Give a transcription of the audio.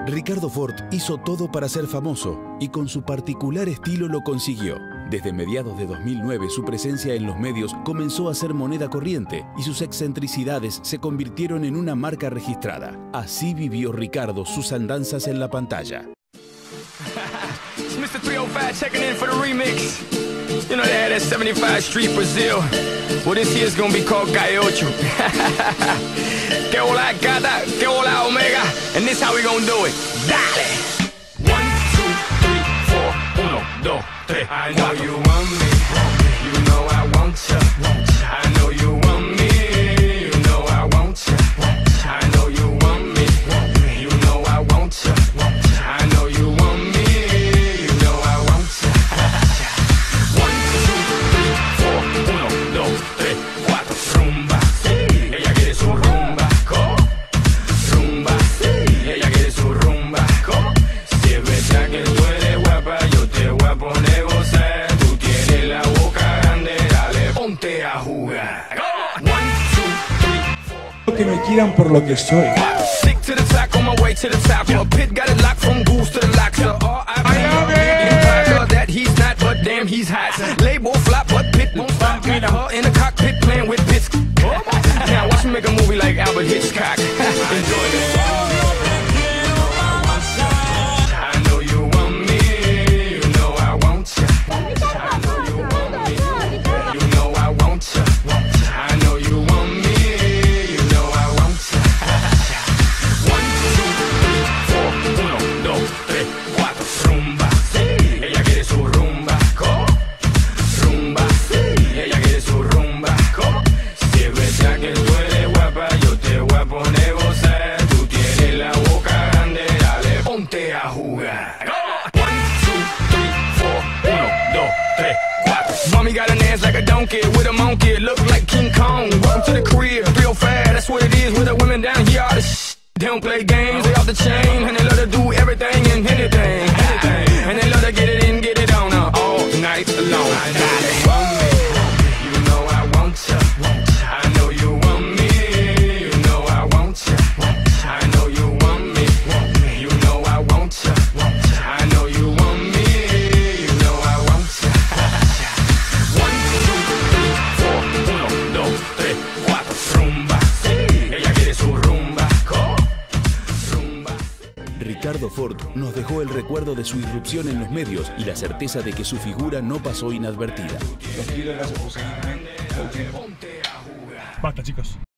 Ricardo Ford hizo todo para ser famoso y con su particular estilo lo consiguió. Desde mediados de 2009 su presencia en los medios comenzó a ser moneda corriente y sus excentricidades se convirtieron en una marca registrada. Así vivió Ricardo sus andanzas en la pantalla. Mr. 305 checking in for the remix. You know they had that 75 Street Brazil. Well, this year's gonna be called Gallo. Que hola gata, que hola omega. And this how we gonna do it. Dale! 1, 2, 3, 4, 1, 2, 3. I know you want me. You know I want you. I know you want me. You know I want you. I know you want me. You know I want you. I know you want me. You know I want you. 1, 2, 3, 4, 1, 2, 3, 4. Rumba. Ella quiere su rumba. Rumba. Ella quiere su rumba. Si es verdad que tú eres guapa, yo te voy a poner gozar. Tú tienes la boca grande, dale, ponte a jugar. 1, 2, 3, 4. Que me quieran por lo que soy. Stick to the track on my way to the top. A pit got it locked from goose to the lock. So all I love it. That he's not, but damn he's hot. Label flop, but pit won't stop. Me in the cockpit playing with bits. Now watch me make a movie like Albert Hitchcock. Enjoy this. I know you want me. You know I want you. I know you want me. You know I want you. I know you want me. You know I want you. 1, 2, 3, 4, 1, 2, 3, 4. Rumba. Ella quiere su rumba. Rumba. Ella quiere su rumba. Si es verdad que tú eres guapa, yo te voy a poner gozar. Tú tienes la boca grande, dale, ponte a jugar. 1, 2, 3, 4, 1, 2, 3, 4. Mommy got an ass like a donkey with a monkey. Look like King Kong. Welcome to the crib, real fast. That's what it is with the women down here. All the they don't play games, they off the chain, and they love to do everything and anything. And they love to get it in, get it on all night long. You want me, you know I want you. I know you want me, you know I want you. I know you want me, you know I want you. I know you want me, you know I want you. 1, 2, 3, 4, 1, 2, 3, 4. Rumba, ella quiere su rumba. Ricardo Ford nos dejó el recuerdo de su irrupción en los medios y la certeza de que su figura no pasó inadvertida. Los quiero, gracias por seguirme. Basta, chicos.